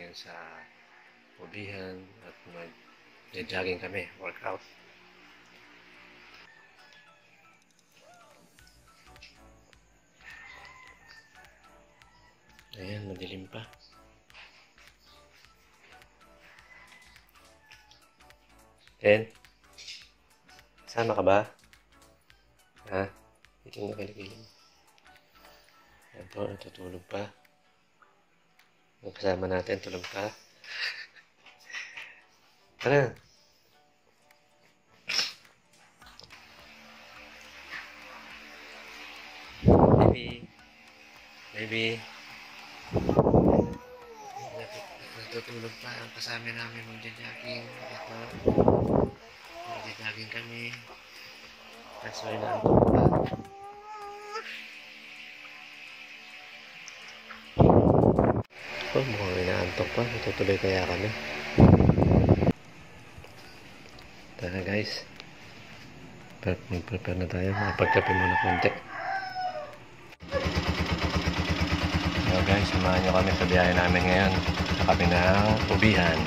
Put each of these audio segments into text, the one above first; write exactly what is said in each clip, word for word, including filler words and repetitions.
ngayon sa Pubihan at mag-jogging kami, workout. Ayan, madilim pa. Ken, sama ka ba? Ha? Iting na kilikili mo. Ito, natutulog pa. Ang kasama natin, tulog pa. Tara. Baby. Baby. Natutulog pa. Ang kasama namin magja-jogging. Ito. Magja-jogging kami. Kaso inaantok pa. Oh, mukhang inaantok pa. Natutuloy kaya kami. Tara guys. Mag-prepare na tayo. Magpagkape muna konti. So guys, samahan nyo kami sa biyahe namin ngayon. Sa kami ng Pubihan.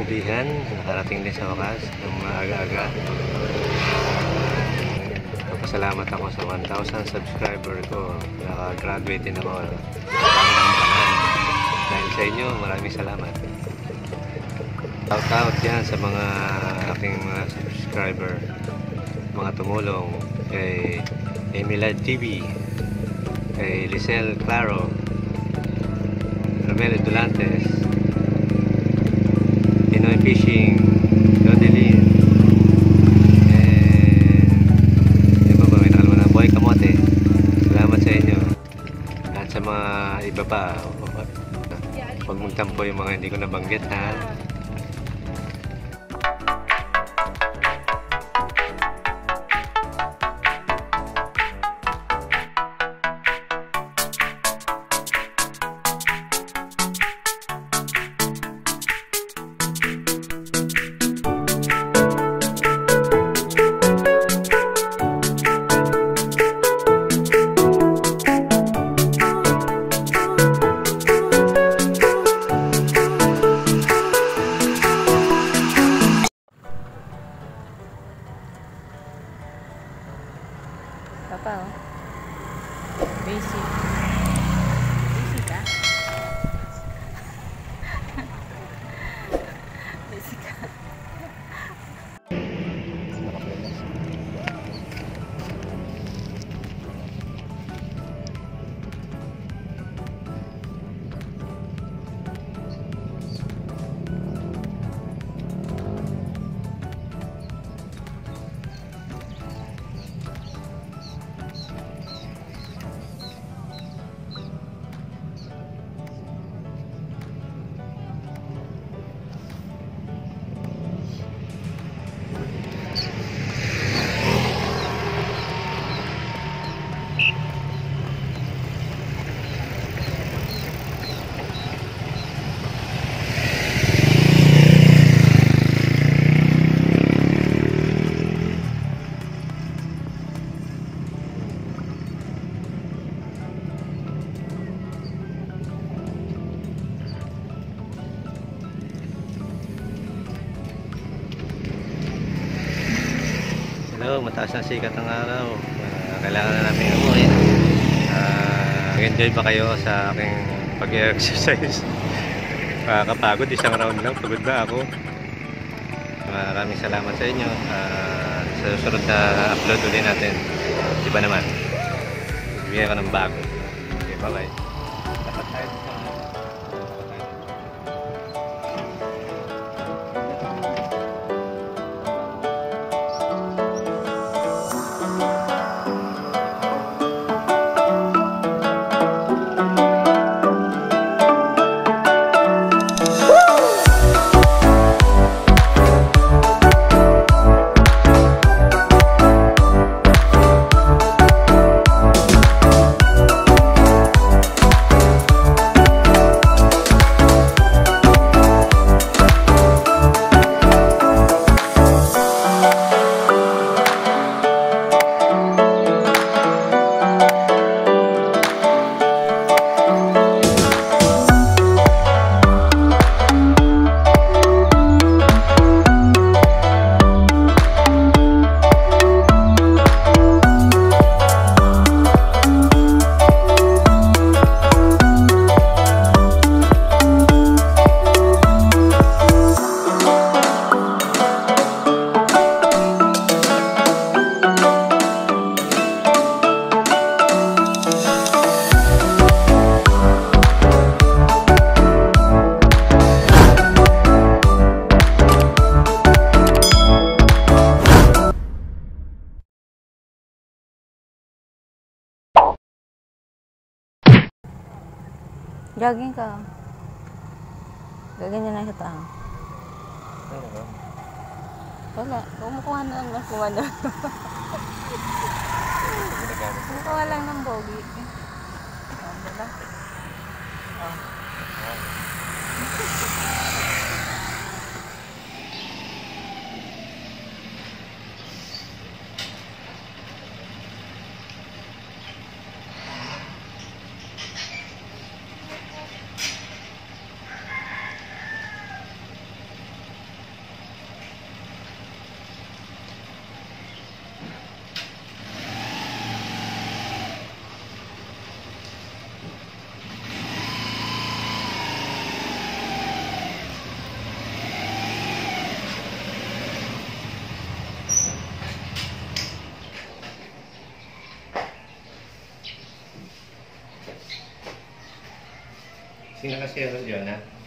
Kabudihan, nakarating din sa wakas ng maaga-aga. Papasalamat ako sa one thousand subscriber ko. Naka-graduate din ako. Marami ng kanan. Dahil sa inyo, maraming salamat. Shout out yan sa mga aking mga subscriber, mga tumulong kay Emilad T V, kay Lisel Claro, Romel Dulantes, Pinoy Fishing, Jodelin, and iba ba may nakalma na Boy Kamote. Salamat sa inyo. At sa mga iba pa, huwag magtampo yung mga hindi ko nabanggit, ha. Papa, oh. Basic. Basic, ah. Basic, ah. Hello, mataas na sikat ng araw. Uh, kailangan na namin umuwi. Uh, Nag-enjoy ba kayo sa aking pag-exercise? Nakakapagod, isang round lang. Pagod na ako. Maraming salamat sa inyo. Uh, sa susunod na upload ulit natin. Diba naman? Bibigyan ko ng bago. Okay, bye-bye. Dapat tayo sa... Jogging ka. Gaganyan na kita. Ano ba? Wala. Kumukuha na lang. Kumukuha na lang. Kumukuha lang ng bogi. Ano ba? Oh. Sino kasi ano dyan, ha?